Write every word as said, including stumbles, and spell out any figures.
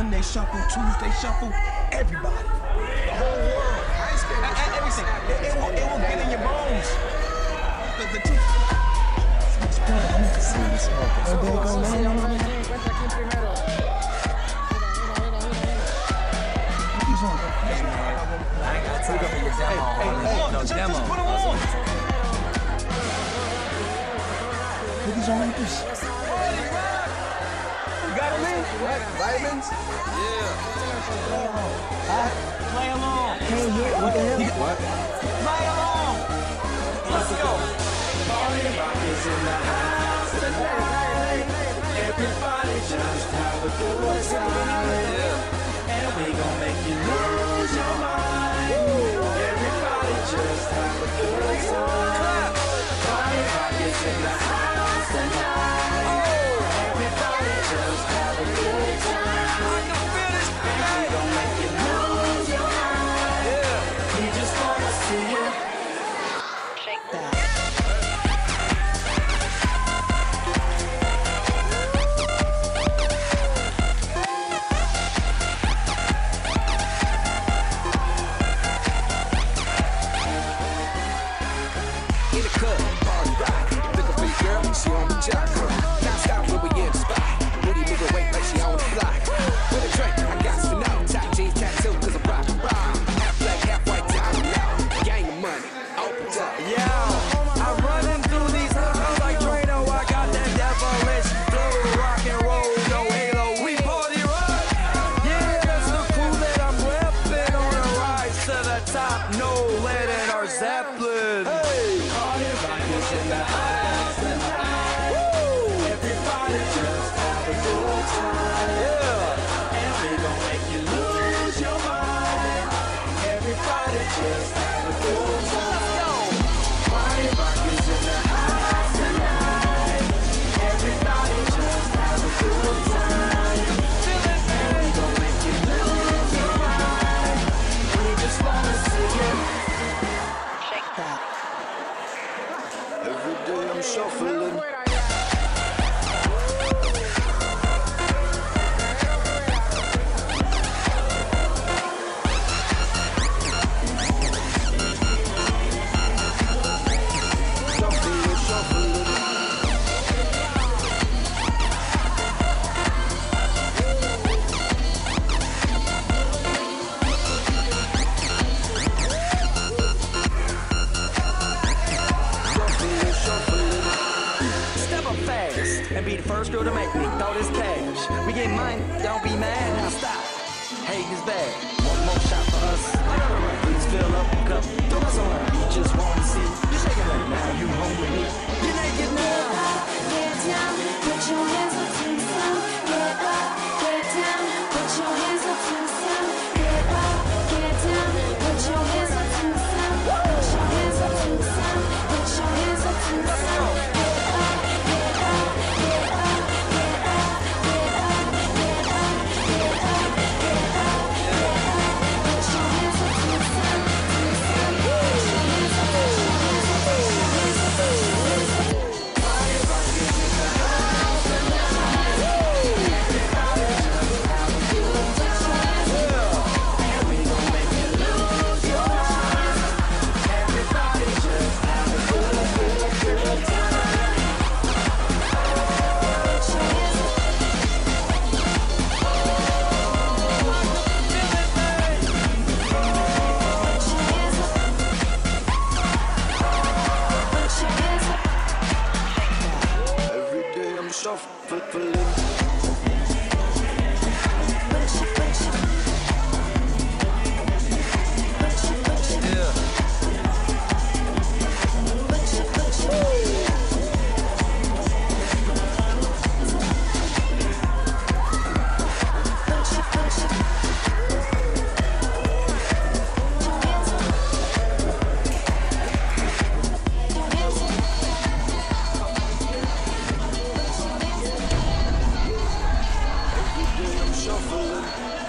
Monday shuffle, Tuesday shuffle, everybody. The whole world. I ain't scared of this. Everything. It, it, will, it will get in your bones. The, the two. I'm gonna see this smoke. Oh, there you go, man. He's on. I ain't got time for your demo. Hey, hey, no just, demo. Just put him on. Put these on like this. You got him in? Vitamins? Yeah. Huh? Play along. Can't hear. What the hell? What? Play along. Let's go. Party rock is in the house tonight. Everybody just have a good time. And we gon' make you lose your mind. Everybody just have a good time. Party rock is in the house tonight. Everybody just have a good time. And we gon' make you lose your mind. We just wanna see you shake that. She on the jock, now stop when we in the spot. Booty moving weight like she on the block. With a drink, I got to know. Tight jeans, tattoo, cause I'm rock and roll. Half black, half white, down now. Gang of money, open up. Yeah, I'm running through these halls like Drano. I got that devilish flow, rock and roll, no halo. We party rock. Yeah, that's the crew that I'm repping on a rise to the top. No lead in our Zeppelin. Hey, party rock is in the house. Just have a good time. Party rock is in the house tonight. Everybody just have a good time. And we gon' make you lose your mind. We just wanna see you shake that. Every day I'm shuffling. And be the first girl to make me throw this cash. We get money, don't be mad, now stop. Hating is bad. One more shot for us. Please fill up a cup. Throw us on. You just wanna see. You shaking right now, you home with me. You naked now. Get down, put your hands up to the sound. Get up, get down, put your hands up to the sound. Get up, get down, put your hands up to the sound. Put your hands up to the sound. Put your hands up to the sound. Shuffling.